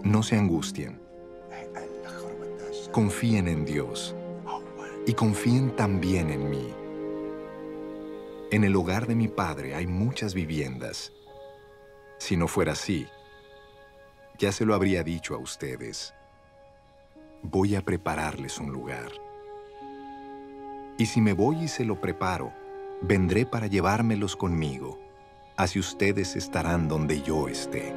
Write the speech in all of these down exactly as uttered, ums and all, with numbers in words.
No se angustien. Confíen en Dios y confíen también en mí. En el hogar de mi Padre hay muchas viviendas. Si no fuera así, ya se lo habría dicho a ustedes. Voy a prepararles un lugar. Y si me voy y se lo preparo, vendré para llevármelos conmigo. Así ustedes estarán donde yo esté.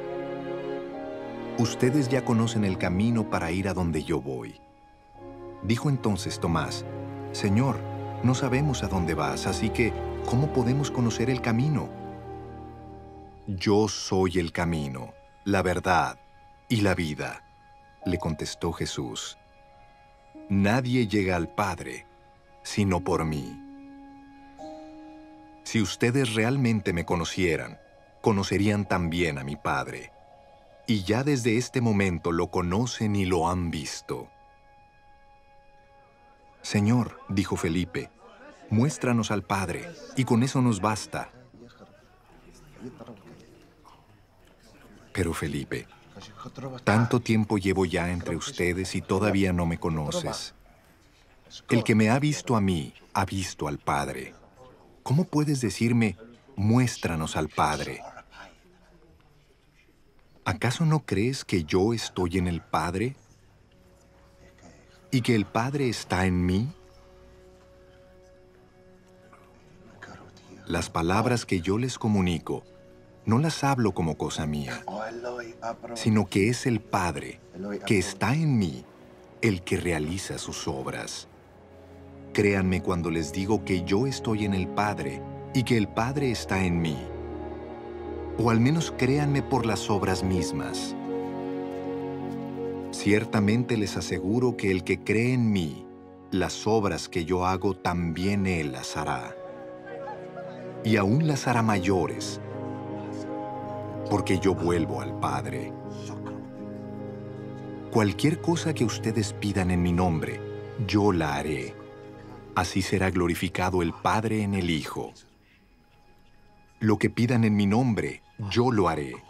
Ustedes ya conocen el camino para ir a donde yo voy. Dijo entonces Tomás, Señor, no sabemos a dónde vas, así que, ¿cómo podemos conocer el camino? Yo soy el camino, la verdad y la vida, le contestó Jesús. Nadie llega al Padre, sino por mí. Si ustedes realmente me conocieran, conocerían también a mi Padre. Y ya desde este momento lo conocen y lo han visto. Señor, dijo Felipe, muéstranos al Padre, y con eso nos basta. Pero Felipe, tanto tiempo llevo ya entre ustedes y todavía no me conoces. El que me ha visto a mí, ha visto al Padre. ¿Cómo puedes decirme, muéstranos al Padre? ¿Acaso no crees que yo estoy en el Padre y que el Padre está en mí? Las palabras que yo les comunico, no las hablo como cosa mía, sino que es el Padre, que está en mí, el que realiza sus obras. Créanme cuando les digo que yo estoy en el Padre y que el Padre está en mí. O al menos créanme por las obras mismas. Ciertamente les aseguro que el que cree en mí, las obras que yo hago también él las hará. Y aún las hará mayores, porque yo vuelvo al Padre. Cualquier cosa que ustedes pidan en mi nombre, yo la haré. Así será glorificado el Padre en el Hijo. Lo que pidan en mi nombre, yo lo haré.